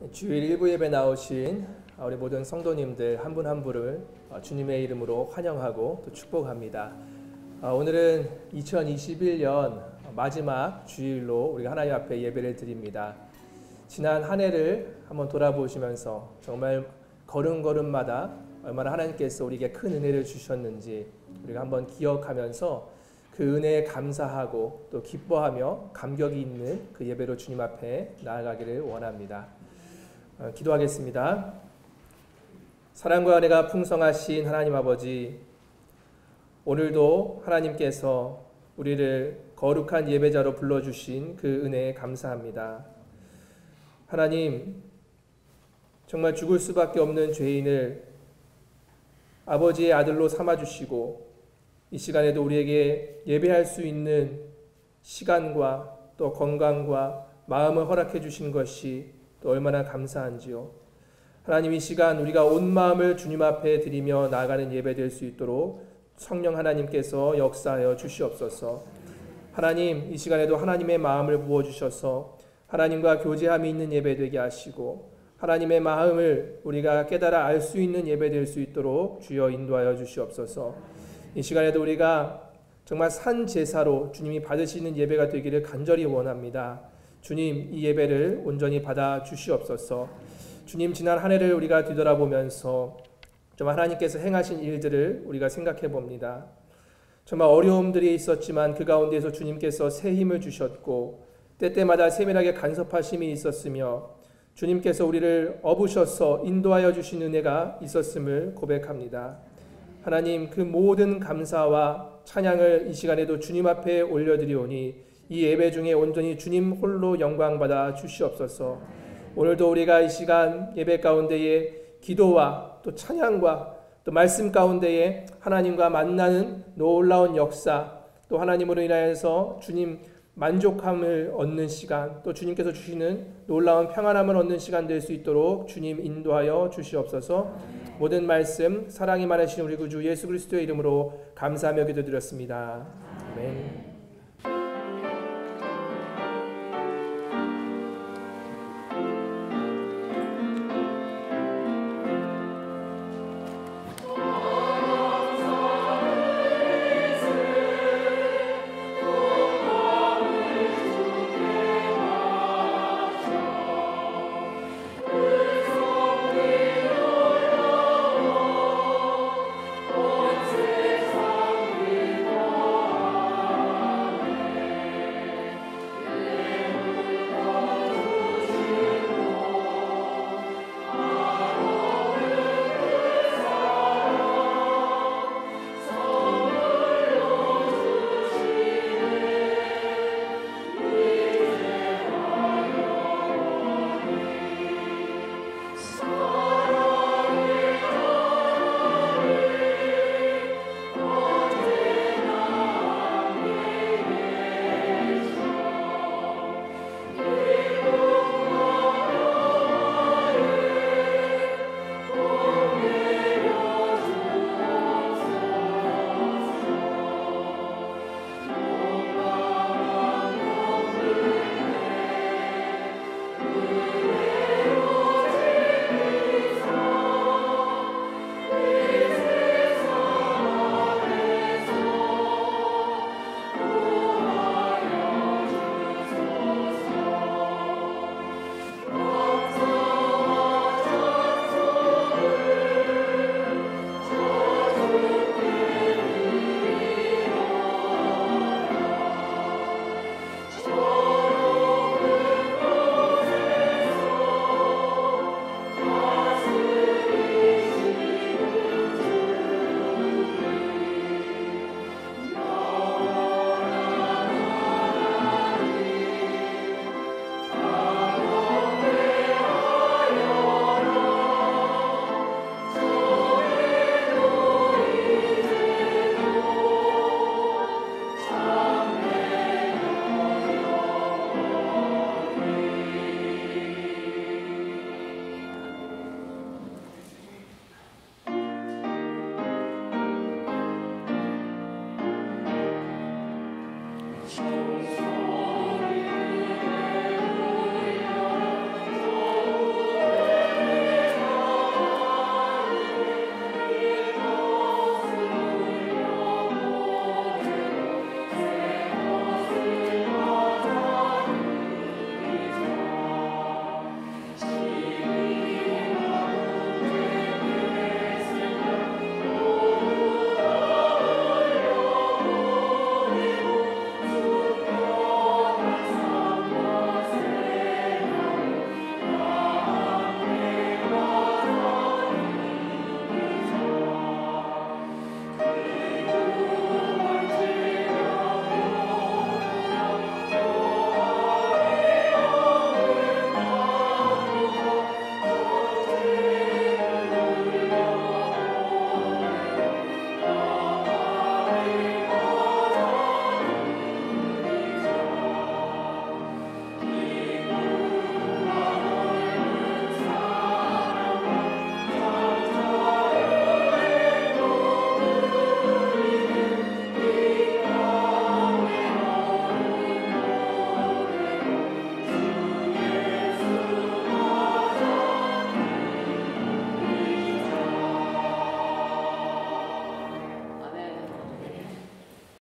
주일 일부 예배 나오신 우리 모든 성도님들 한 분 한 분을 주님의 이름으로 환영하고 또 축복합니다. 오늘은 2021년 마지막 주일로 우리가 하나님 앞에 예배를 드립니다. 지난 한 해를 한번 돌아보시면서 정말 걸음걸음마다 얼마나 하나님께서 우리에게 큰 은혜를 주셨는지 우리가 한번 기억하면서 그 은혜에 감사하고 또 기뻐하며 감격이 있는 그 예배로 주님 앞에 나아가기를 원합니다. 기도하겠습니다. 사랑과 은혜가 풍성하신 하나님 아버지, 오늘도 하나님께서 우리를 거룩한 예배자로 불러주신 그 은혜에 감사합니다. 하나님, 정말 죽을 수밖에 없는 죄인을 아버지의 아들로 삼아주시고 이 시간에도 우리에게 예배할 수 있는 시간과 또 건강과 마음을 허락해 주신 것이 또 얼마나 감사한지요. 하나님, 이 시간 우리가 온 마음을 주님 앞에 드리며 나아가는 예배 될 수 있도록 성령 하나님께서 역사하여 주시옵소서. 하나님, 이 시간에도 하나님의 마음을 부어주셔서 하나님과 교제함이 있는 예배 되게 하시고 하나님의 마음을 우리가 깨달아 알 수 있는 예배 될 수 있도록 주여 인도하여 주시옵소서. 이 시간에도 우리가 정말 산 제사로 주님이 받으시는 예배가 되기를 간절히 원합니다. 주님, 이 예배를 온전히 받아 주시옵소서. 주님, 지난 한 해를 우리가 뒤돌아보면서 정말 하나님께서 행하신 일들을 우리가 생각해 봅니다. 정말 어려움들이 있었지만 그 가운데서 주님께서 새 힘을 주셨고 때때마다 세밀하게 간섭하심이 있었으며 주님께서 우리를 업으셔서 인도하여 주신 은혜가 있었음을 고백합니다. 하나님, 그 모든 감사와 찬양을 이 시간에도 주님 앞에 올려드리오니 이 예배 중에 온전히 주님 홀로 영광받아 주시옵소서. 오늘도 우리가 이 시간 예배 가운데에 기도와 또 찬양과 또 말씀 가운데에 하나님과 만나는 놀라운 역사, 또 하나님으로 인하여서 주님 만족함을 얻는 시간, 또 주님께서 주시는 놀라운 평안함을 얻는 시간 될 수 있도록 주님 인도하여 주시옵소서. 모든 말씀 사랑이 많으신 우리 구주 예수 그리스도의 이름으로 감사하며 기도드렸습니다. 아멘.